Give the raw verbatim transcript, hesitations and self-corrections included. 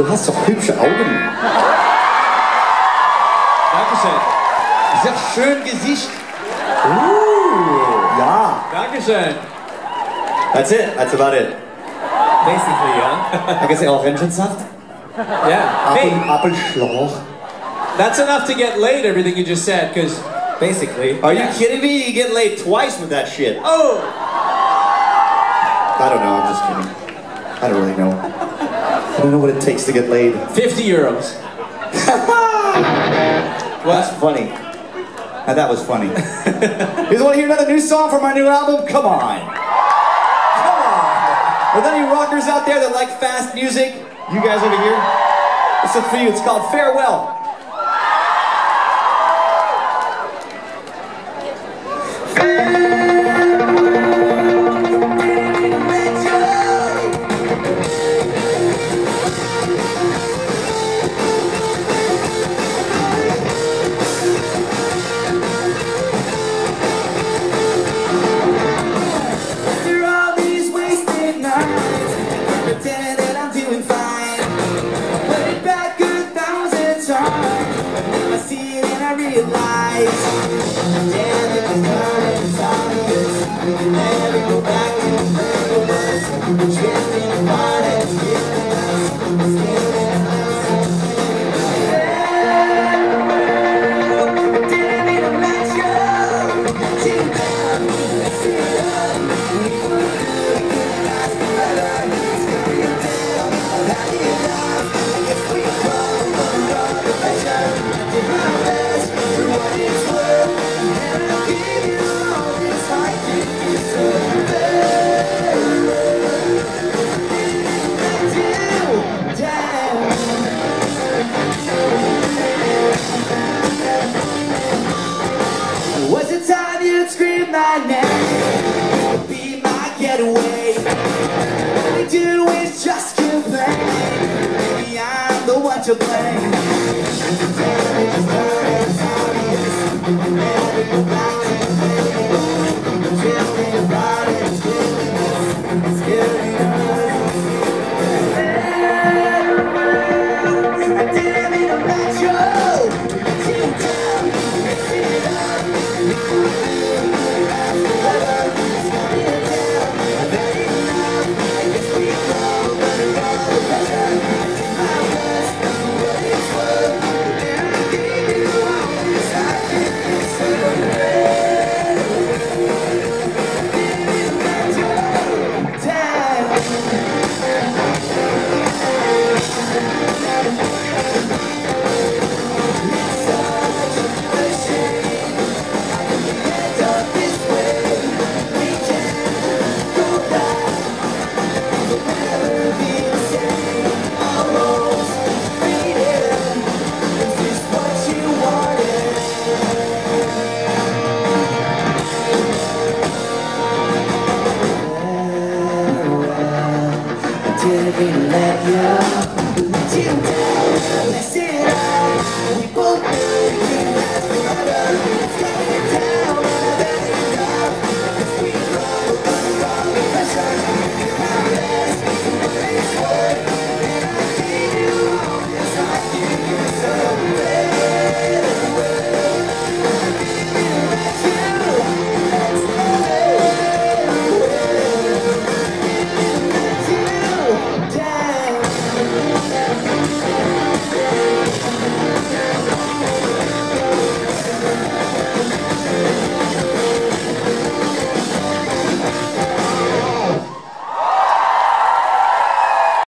Du hast doch hübsche Augen. Dankeschön. Sehr schön Gesicht. Uh, ja. Dankeschön. That's it. That's about it. Basically, yeah. I guess Orangensaft. Yeah. Hey, Apfel, Apfelschlauch. that's enough to get laid, everything you just said, because basically... Are you kidding me? You get laid twice with that shit. Oh! I don't know. I'm just kidding. I don't really know. I don't know what it takes to get laid. fifty euros. Well, that's funny. And that was funny. You guys want to hear another new song from my new album? Come on. Come on. Are there any rockers out there that like fast music? You guys over here? This is for you. It's called Farewell. To blame. Didn't let you, let you down, mess it up. We both